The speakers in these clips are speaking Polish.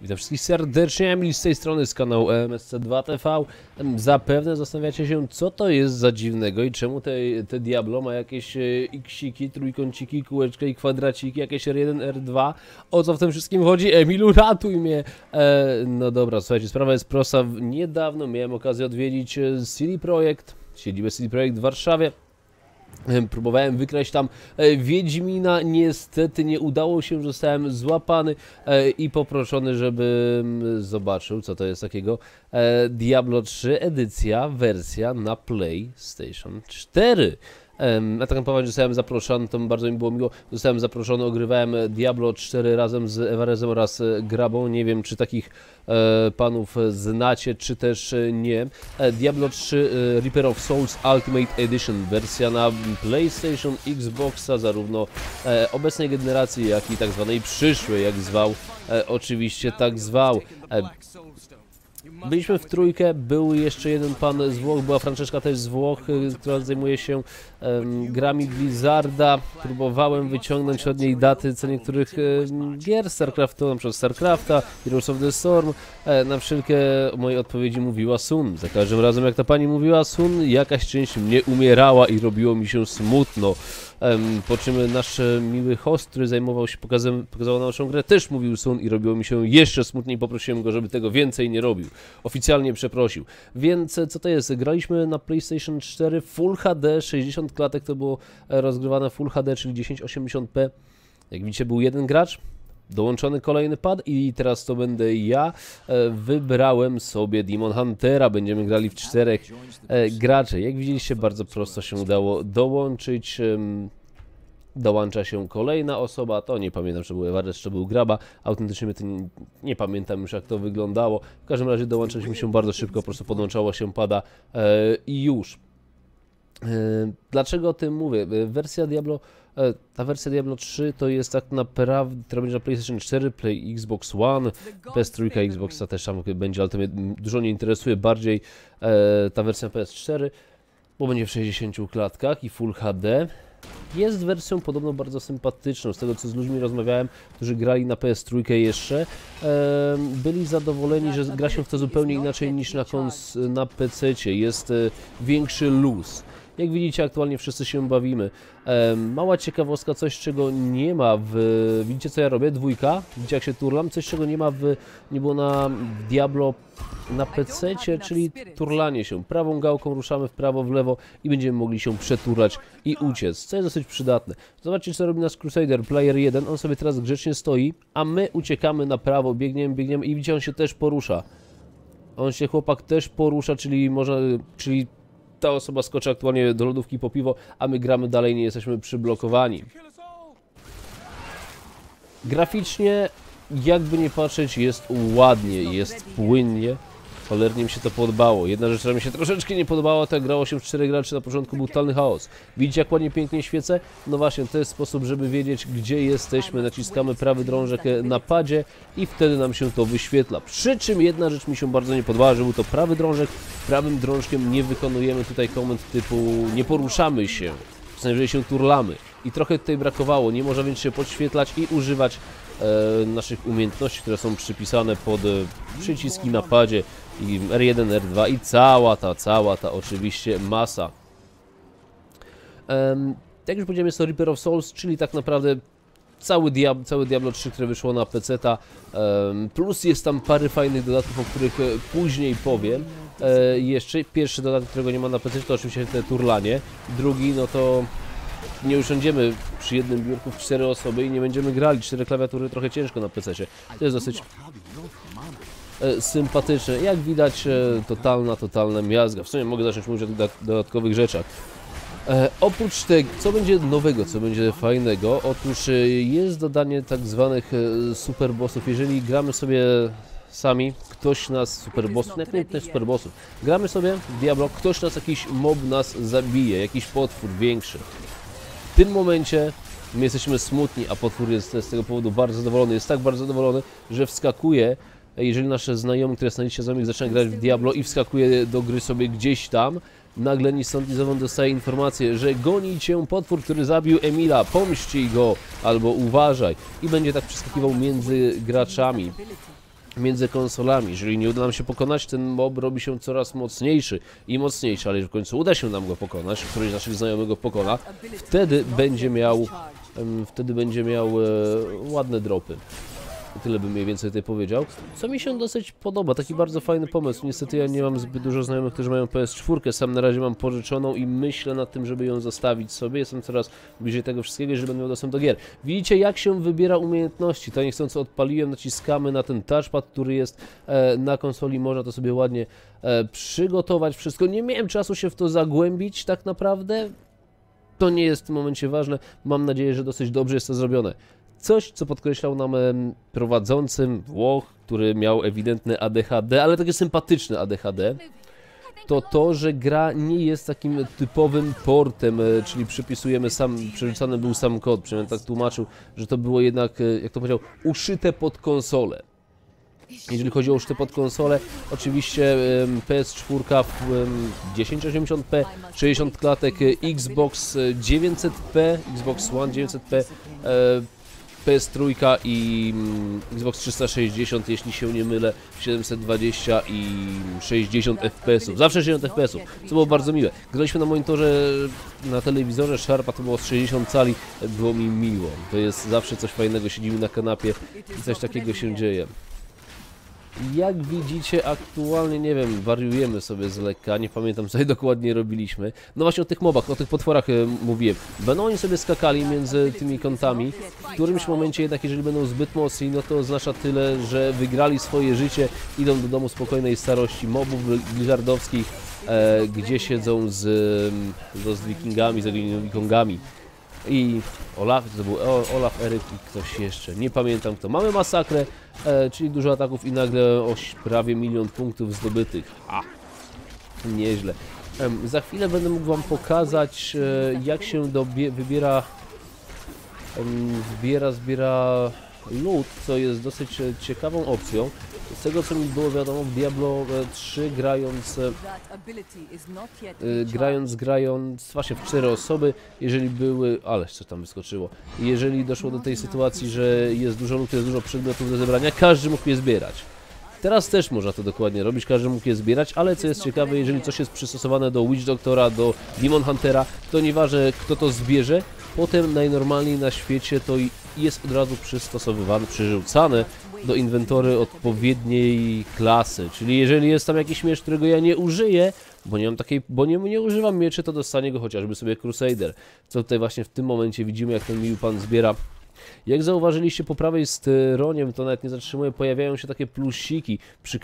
Witam wszystkich serdecznie, Emil z tej strony z kanału EMSC2 TV. Zapewne zastanawiacie się, co to jest za dziwnego i czemu te Diablo ma jakieś xiki, trójkąciki, kółeczka i kwadraciki, jakieś R1, R2. O co w tym wszystkim chodzi? Emilu, ratuj mnie! No dobra, słuchajcie, sprawa jest prosta. Niedawno miałem okazję odwiedzić CD Projekt, siedzibę CD Projekt w Warszawie. Próbowałem wykraść tam Wiedźmina, niestety nie udało się, zostałem złapany i poproszony, żebym zobaczył, co to jest takiego. Diablo 3 edycja, wersja na PlayStation 4. A tak naprawdę zostałem zaproszony, to bardzo mi było miło, zostałem zaproszony, ogrywałem Diablo 4 razem z Evarezem oraz Grabą, nie wiem czy takich panów znacie, czy też nie. Diablo 3 Reaper of Souls Ultimate Edition, wersja na PlayStation, Xboxa, zarówno obecnej generacji, jak i tak zwanej przyszłej, jak zwał, oczywiście tak zwał. Byliśmy w trójkę, był jeszcze jeden pan z Włoch, była Franceszka też z Włoch, która zajmuje się grami Blizzarda. Próbowałem wyciągnąć od niej daty co niektórych gier StarCraftu, na przykład StarCrafta, Heroes of the Storm. Na wszelkie moje odpowiedzi mówiła Sun. Za każdym razem jak ta pani mówiła Sun, jakaś część mnie umierała i robiło mi się smutno. Po czym nasz miły host, który zajmował się, pokazał naszą grę, też mówił Sun i robiło mi się jeszcze smutniej. Poprosiłem go, żeby tego więcej nie robił. Oficjalnie przeprosił. Więc co to jest? Graliśmy na PlayStation 4 Full HD, 60 klatek to było rozgrywane Full HD, czyli 1080p. Jak widzicie, był jeden gracz, dołączony kolejny pad i teraz to będę ja. Wybrałem sobie Demon Huntera, będziemy grali w 4 graczy. Jak widzieliście, bardzo prosto się udało dołączyć. Dołącza się kolejna osoba, to nie pamiętam, czy był Evarez, czy był Graba, autentycznie nie pamiętam już jak to wyglądało. W każdym razie dołączyliśmy się bardzo szybko, po prostu podłączało się pada i już. Dlaczego o tym mówię? Ta wersja Diablo 3 to jest tak naprawdę, która będzie na PlayStation 4, Xbox One, PS3, Xboxa też tam będzie, ale to mnie dużo nie interesuje, bardziej ta wersja PS4, bo będzie w 60 klatkach i Full HD. Jest wersją podobno bardzo sympatyczną, z tego co z ludźmi rozmawiałem, którzy grali na PS3 jeszcze, byli zadowoleni, że gra się w to zupełnie inaczej niż na PC-cie, jest większy luz. Jak widzicie, aktualnie wszyscy się bawimy. Mała ciekawostka, coś czego nie ma widzicie co ja robię? Dwójka, widzicie jak się turlam? Coś czego nie było na Diablo na PC-cie, czyli turlanie się. Prawą gałką ruszamy w prawo, w lewo i będziemy mogli się przeturlać i uciec, co jest dosyć przydatne. Zobaczcie co robi nasz Crusader, player 1, on sobie teraz grzecznie stoi, a my uciekamy na prawo, biegniemy i widzicie, on się też porusza. On się, chłopak, też porusza, czyli ta osoba skoczy aktualnie do lodówki po piwo, a my gramy dalej, nie jesteśmy przyblokowani. Graficznie, jakby nie patrzeć, jest ładnie, jest płynnie. Cholernie mi się to podobało. Jedna rzecz, która mi się troszeczkę nie podobała, to jak grało się w 4 graczy, na początku był totalny chaos. Widzicie jak ładnie, pięknie świecę? No właśnie, to jest sposób, żeby wiedzieć, gdzie jesteśmy. Naciskamy prawy drążek na padzie i wtedy nam się to wyświetla. Przy czym jedna rzecz mi się bardzo nie podobała, że był to prawy drążek. Prawym drążkiem nie wykonujemy tutaj komend typu nie poruszamy się, przynajmniej się turlamy. I trochę tutaj brakowało, nie można więc się podświetlać i używać naszych umiejętności, które są przypisane pod przyciski na padzie i R1, R2 i cała ta oczywiście masa. Jak już powiedziałem, jest to Reaper of Souls, czyli tak naprawdę cały Diablo 3, które wyszło na PC-ta, plus jest tam parę fajnych dodatków, o których później powiem. Jeszcze pierwszy dodatek, którego nie ma na PC, to oczywiście te turlanie. Drugi, no to nie usiądziemy przy jednym biurku w 4 osoby i nie będziemy grali. 4 klawiatury trochę ciężko na PC-cie. To jest dosyć sympatyczne. Jak widać, totalna miazga. W sumie mogę zacząć mówić o dodatkowych rzeczach. Oprócz tego, co będzie nowego, co będzie fajnego? Otóż jest dodanie tak zwanych superbossów. Jeżeli gramy sobie sami, ktoś nas, superbossów, nie superbossów, gramy sobie w Diablo, ktoś nas, jakiś mob nas zabije, jakiś potwór większy. W tym momencie my jesteśmy smutni, a potwór jest z tego powodu bardzo zadowolony. Jest tak bardzo zadowolony, że wskakuje, jeżeli nasze znajomy, które jest na liście znajomych, zaczyna grać w Diablo i wskakuje do gry sobie gdzieś tam, nagle ni stąd ni zowąd dostaje informację, że goni cię potwór, który zabił Emila, pomścij go albo uważaj. I będzie tak przeskakiwał między graczami. między konsolami. Jeżeli nie uda nam się pokonać, ten mob robi się coraz mocniejszy i mocniejszy, ale jeżeli w końcu uda się nam go pokonać, któryś z naszych znajomych go pokona, wtedy będzie miał ładne dropy. Tyle bym mniej więcej tutaj powiedział. Co mi się dosyć podoba, taki bardzo fajny pomysł. Niestety ja nie mam zbyt dużo znajomych, którzy mają PS4, sam na razie mam pożyczoną i myślę nad tym, żeby ją zostawić sobie. Jestem coraz bliżej tego wszystkiego, że będę miał dostęp do gier. Widzicie, jak się wybiera umiejętności. To niechcąco odpaliłem, naciskamy na ten touchpad, który jest na konsoli. Można to sobie ładnie przygotować wszystko. Nie miałem czasu się w to zagłębić tak naprawdę. To nie jest w tym momencie ważne. Mam nadzieję, że dosyć dobrze jest to zrobione. Coś, co podkreślał nam prowadzącym Włoch, który miał ewidentne ADHD, ale takie sympatyczne ADHD, to to, że gra nie jest takim typowym portem, czyli przypisujemy przerzucany był sam kod, przynajmniej tak tłumaczył, że to było jednak, jak to powiedział, uszyte pod konsolę. Jeżeli chodzi o uszyte pod konsolę, oczywiście PS4 w 1080p, 60 klatek, Xbox 900p, Xbox One 900p, PS3 i Xbox 360, jeśli się nie mylę, 720 i 60 fps, zawsze 60 fps, co było bardzo miłe. Graliśmy na monitorze, na telewizorze Sharpa, to było z 60 cali, było mi miło. To jest zawsze coś fajnego, siedzimy na kanapie i coś takiego się dzieje. Jak widzicie, aktualnie, nie wiem, wariujemy sobie z lekka, nie pamiętam, co dokładnie robiliśmy. No właśnie o tych mobach, o tych potworach mówiłem. Będą oni sobie skakali między tymi kątami. W którymś momencie jednak, jeżeli będą zbyt mocni, no to oznacza tyle, że wygrali swoje życie, idą do domu spokojnej starości mobów blizzardowskich, gdzie siedzą z wikingami, z wikongami. I Olaf, to był Olaf, Eryk i ktoś jeszcze, nie pamiętam kto. Mamy masakrę, czyli dużo ataków i nagle prawie 1 000 000 punktów zdobytych. Nieźle. Za chwilę będę mógł wam pokazać, jak się zbiera loot, co jest dosyć ciekawą opcją. Z tego, co mi było wiadomo, w Diablo 3 grając właśnie w 4 osoby, jeżeli były, ale co tam wyskoczyło, jeżeli doszło do tej sytuacji, że jest dużo lootu, jest dużo przedmiotów do zebrania, każdy mógł je zbierać. Teraz też można to dokładnie robić, każdy mógł je zbierać, ale co jest ciekawe, jeżeli coś jest przystosowane do Witch Doctora, do Demon Huntera, to nieważne kto to zbierze, potem najnormalniej na świecie to jest od razu przystosowywane, przyrzucane do inwentory odpowiedniej klasy. Czyli jeżeli jest tam jakiś miecz, którego ja nie użyję, bo nie używam mieczy, to dostanie go chociażby sobie Crusader. Co tutaj właśnie w tym momencie widzimy, jak ten miły pan zbiera. Jak zauważyliście po prawej stronie, to nawet nie zatrzymuję, pojawiają się takie plusiki przy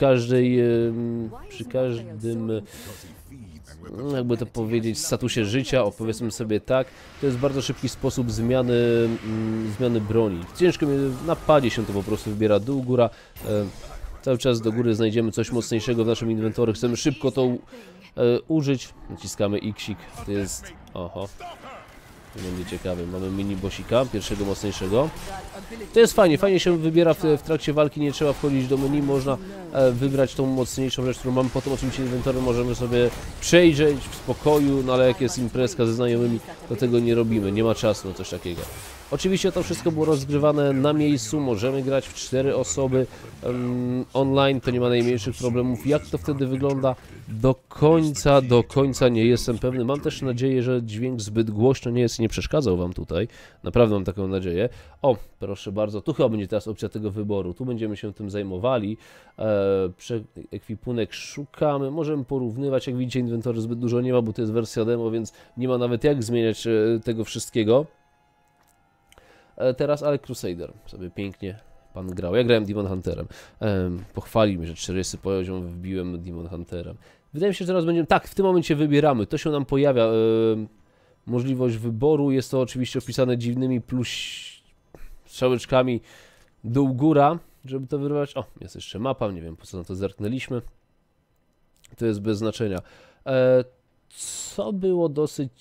każdym, jakby to powiedzieć, statusie życia, powiedzmy sobie tak. To jest bardzo szybki sposób zmiany broni. Ciężko na padzie się to po prostu wybiera dół, góra. Cały czas do góry znajdziemy coś mocniejszego w naszym inwentory. Chcemy szybko to użyć. Naciskamy X-ik. To jest... Oho. To będzie ciekawe. Mamy mini bossika, pierwszego mocniejszego. To jest fajnie się wybiera w trakcie walki, nie trzeba wchodzić do menu, można wybrać tą mocniejszą rzecz, którą mamy. Potem oczywiście inwentory możemy sobie przejrzeć w spokoju, no ale jak jest imprezka ze znajomymi, to tego nie robimy, nie ma czasu na coś takiego. Oczywiście to wszystko było rozgrywane na miejscu, możemy grać w 4 osoby online, to nie ma najmniejszych problemów. Jak to wtedy wygląda? Do końca nie jestem pewny. Mam też nadzieję, że dźwięk zbyt głośno nie jest i nie przeszkadzał wam tutaj. Naprawdę mam taką nadzieję. O, proszę bardzo, tu chyba będzie teraz opcja tego wyboru. Tu będziemy się tym zajmowali. Ekwipunek szukamy, możemy porównywać. Jak widzicie, inwentory zbyt dużo nie ma, bo to jest wersja demo, więc nie ma nawet jak zmieniać tego wszystkiego. Teraz, ale Crusader sobie pięknie pan grał. Ja grałem Demon Hunterem. Pochwalił mnie, że 40 poziom wbiłem Demon Hunterem. Wydaje mi się, że teraz będziemy... Tak, w tym momencie wybieramy. To się nam pojawia. Możliwość wyboru. Jest to oczywiście opisane dziwnymi strzałeczkami dół-góra, żeby to wybrać. O, jest jeszcze mapa. Nie wiem, po co na to zerknęliśmy. To jest bez znaczenia. Co było dosyć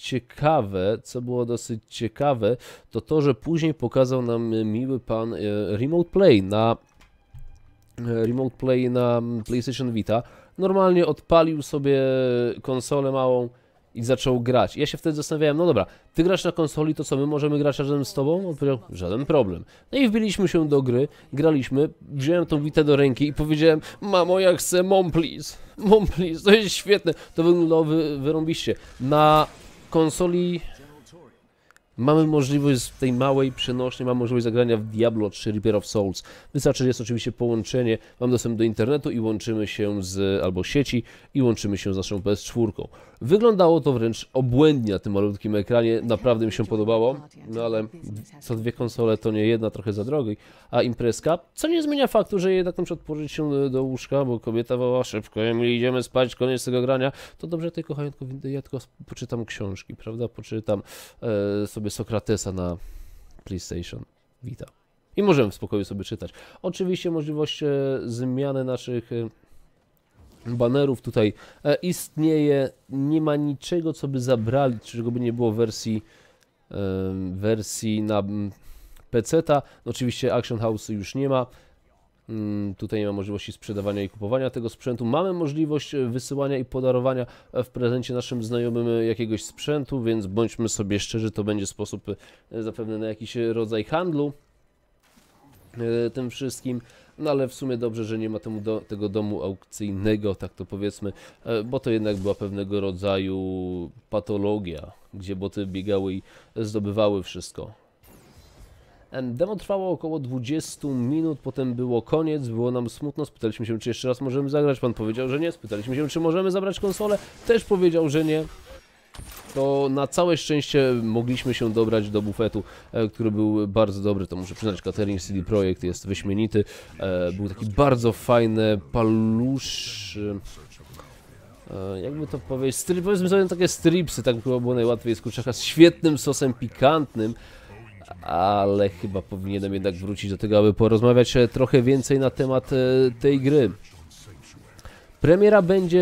ciekawe, to to, że później pokazał nam miły pan Remote Play na PlayStation Vita. Normalnie odpalił sobie konsolę małą i zaczął grać. I ja się wtedy zastanawiałem, no dobra, ty grasz na konsoli, to co, my możemy grać razem z tobą? On powiedział, żaden problem. No i wbiliśmy się do gry, graliśmy, wziąłem tą Vitę do ręki i powiedziałem, mamo, ja chcę Mom Please, to jest świetne, to wyglądało wyrąbiście. Na konsoli mamy możliwość z tej małej przenośni, mamy możliwość zagrania w Diablo 3 Reaper of Souls. Wystarczy, że jest oczywiście połączenie, mam dostęp do internetu i łączymy się albo sieci i łączymy się z naszą PS4. Wyglądało to wręcz obłędnie na tym malutkim ekranie, naprawdę mi się podobało, no ale co dwie konsole to nie jedna, trochę za drogi, a imprezka, co nie zmienia faktu, że jednak na przykład położyć się do łóżka, bo kobieta woła szybko, Emily, idziemy spać, koniec tego grania, to dobrze, tej kochanko, ja tylko poczytam książki, prawda, poczytam sobie Sokratesa na PlayStation Vita. I możemy w spokoju sobie czytać. Oczywiście możliwość zmiany naszych banerów tutaj istnieje. Nie ma niczego, co by zabrali, czego by nie było w wersji na PC-ta. Oczywiście Action House już nie ma. Tutaj nie ma możliwości sprzedawania i kupowania tego sprzętu. Mamy możliwość wysyłania i podarowania w prezencie naszym znajomym jakiegoś sprzętu, więc bądźmy sobie szczerzy, to będzie sposób zapewne na jakiś rodzaj handlu tym wszystkim. No ale w sumie dobrze, że nie ma tego domu aukcyjnego, tak to powiedzmy, bo to jednak była pewnego rodzaju patologia, gdzie boty biegały i zdobywały wszystko. Demo trwało około 20 minut, potem było koniec, było nam smutno, spytaliśmy się, czy jeszcze raz możemy zagrać, pan powiedział, że nie, spytaliśmy się, czy możemy zabrać konsolę, też powiedział, że nie. To na całe szczęście mogliśmy się dobrać do bufetu, który był bardzo dobry, to muszę przyznać, catering CD Projekt jest wyśmienity, był taki bardzo fajny palusz, jakby to powiedzieć, powiedzmy sobie takie stripsy, tak było najłatwiej z kurczaka, z świetnym sosem pikantnym, ale chyba powinienem jednak wrócić do tego, aby porozmawiać trochę więcej na temat tej gry. Premiera będzie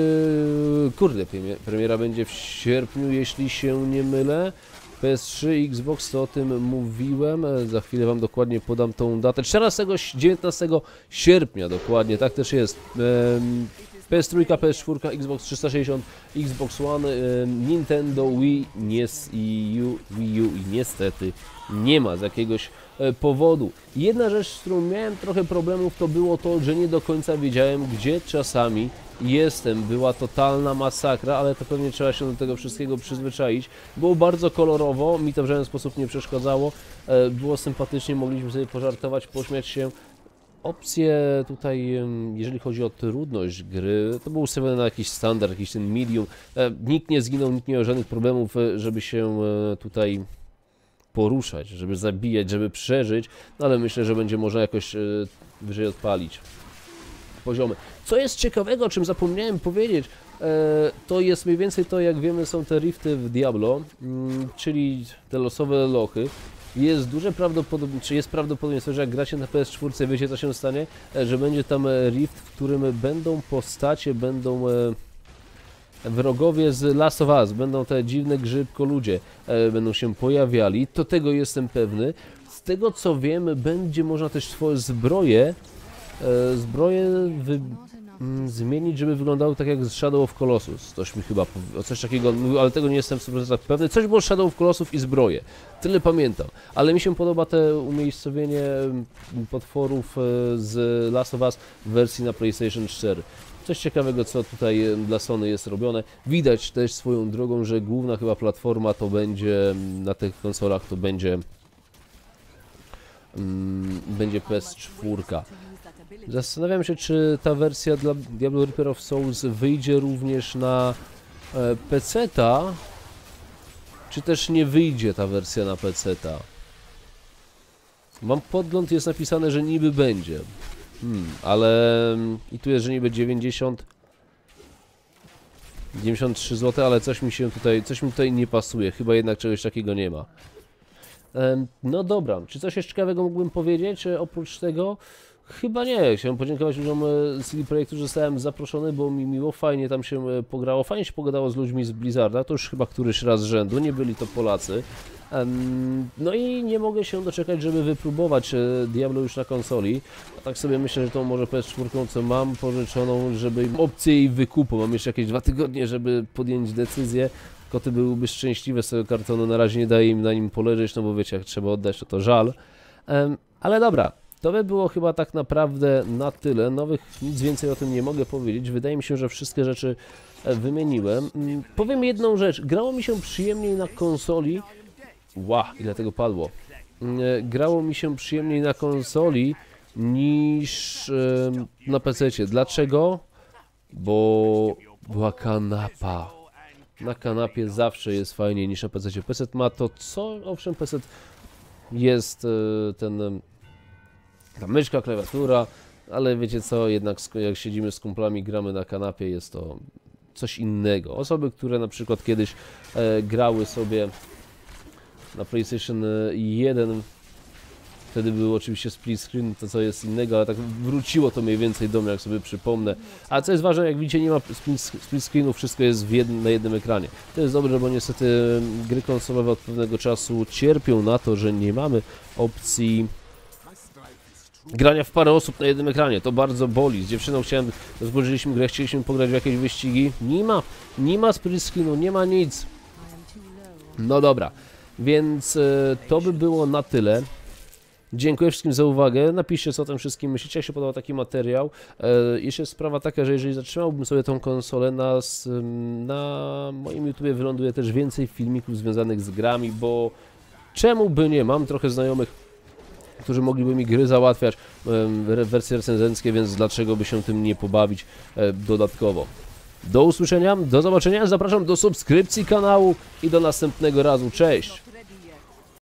premiera będzie w sierpniu, jeśli się nie mylę. PS3, Xbox, to o tym mówiłem. Za chwilę wam dokładnie podam tą datę. 19 sierpnia dokładnie, tak też jest. PS3, PS4, Xbox 360, Xbox One, Nintendo Wii, Wii U i niestety nie ma z jakiegoś powodu. Jedna rzecz, z którą miałem trochę problemów, to było to, że nie do końca wiedziałem, gdzie czasami jestem. Była totalna masakra, ale to pewnie trzeba się do tego wszystkiego przyzwyczaić. Było bardzo kolorowo, mi to w żaden sposób nie przeszkadzało. Było sympatycznie, mogliśmy sobie pożartować, pośmiać się. Opcje tutaj, jeżeli chodzi o trudność gry, to był ustawiony na jakiś standard, jakiś ten medium. Nikt nie zginął, nikt nie miał żadnych problemów, żeby się tutaj poruszać, żeby zabijać, żeby przeżyć, no ale myślę, że będzie można jakoś wyżej odpalić poziomy. Co jest ciekawego, o czym zapomniałem powiedzieć, to jest mniej więcej to, jak wiemy, są te rifty w Diablo, czyli te losowe lochy. Jest duże prawdopodobieństwo, czy jest prawdopodobieństwo, że jak gracie na PS4, wiecie co się stanie, że będzie tam rift, w którym będą postacie, będą wrogowie z Last of Us, będą te dziwne grzybko-ludzie, będą się pojawiali, to tego jestem pewny. Z tego co wiem, będzie można też swoje zbroje zmienić, żeby wyglądały tak jak z Shadow of Colossus. Ktoś mi chyba coś takiego mówił, ale tego nie jestem w 100% pewny. Coś było z Shadow of Colossus i zbroje. Tyle pamiętam. Ale mi się podoba te umiejscowienie potworów z Last of Us w wersji na PlayStation 4. Coś ciekawego, co tutaj dla Sony jest robione. Widać też swoją drogą, że główna chyba platforma to będzie na tych konsolach, to będzie PS4. Zastanawiam się, czy ta wersja dla Diablo Reaper of Souls wyjdzie również na PC-ta, czy też nie wyjdzie ta wersja na PC-ta. Mam podgląd, jest napisane, że niby będzie. Ale i tu jest, że niby 93 zł, ale coś mi tutaj nie pasuje. Chyba jednak czegoś takiego nie ma. No dobra, czy coś jeszcze ciekawego mógłbym powiedzieć oprócz tego? Chyba nie. Chciałem podziękować ludziom z CD Projektu, że zostałem zaproszony, było mi miło, fajnie tam się pograło, fajnie się pogadało z ludźmi z Blizzarda, to już chyba któryś raz z rzędu, nie byli to Polacy. No i nie mogę się doczekać, żeby wypróbować Diablo już na konsoli. A tak sobie myślę, że tą może PS4, co mam pożyczoną, żeby opcję jej wykupu. Mam jeszcze jakieś 2 tygodnie, żeby podjąć decyzję. Koty byłyby szczęśliwe z tego kartonu, na razie nie daje im na nim poleżeć, no bo wiecie, jak trzeba oddać, to żal. Ale dobra. To by było chyba tak naprawdę na tyle. Nic więcej o tym nie mogę powiedzieć. Wydaje mi się, że wszystkie rzeczy wymieniłem. Powiem jedną rzecz. Grało mi się przyjemniej na konsoli. Ile tego padło. Grało mi się przyjemniej na konsoli niż na PC-cie. Dlaczego? Bo była kanapa. Na kanapie zawsze jest fajniej niż na PC-cie. PC ma to co? Owszem, PC jest ta myszka, klawiatura, ale wiecie co, jednak jak siedzimy z kumplami, gramy na kanapie, jest to coś innego. Osoby, które na przykład kiedyś grały sobie na PlayStation 1, wtedy był oczywiście split screen, to co jest innego, ale tak wróciło to mniej więcej do mnie, jak sobie przypomnę. A co jest ważne, jak widzicie, nie ma split screenu, wszystko jest na jednym ekranie. To jest dobre, bo niestety gry konsolowe od pewnego czasu cierpią na to, że nie mamy opcji grania w parę osób na jednym ekranie. To bardzo boli. Z dziewczyną złożyliśmy grę, chcieliśmy pograć w jakieś wyścigi. Nie ma split screenu, nie ma nic. No dobra, więc to by było na tyle. Dziękuję wszystkim za uwagę. Napiszcie, co o tym wszystkim myślicie, jak się podobał taki materiał. Jeszcze jest sprawa taka, że jeżeli zatrzymałbym sobie tą konsolę, na moim YouTubie wyląduje też więcej filmików związanych z grami, bo czemu by nie? Mam trochę znajomych, którzy mogliby mi gry załatwiać, wersje recenzenckie, więc dlaczego by się tym nie pobawić dodatkowo. Do usłyszenia, do zobaczenia, zapraszam do subskrypcji kanału i do następnego razu. Cześć!